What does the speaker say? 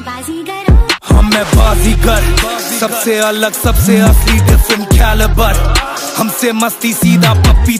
हम मैं बाजीगर, सबसे अलग सबसे असली डिफरेंट कैलिबर। हमसे मस्ती सीधा पप्पी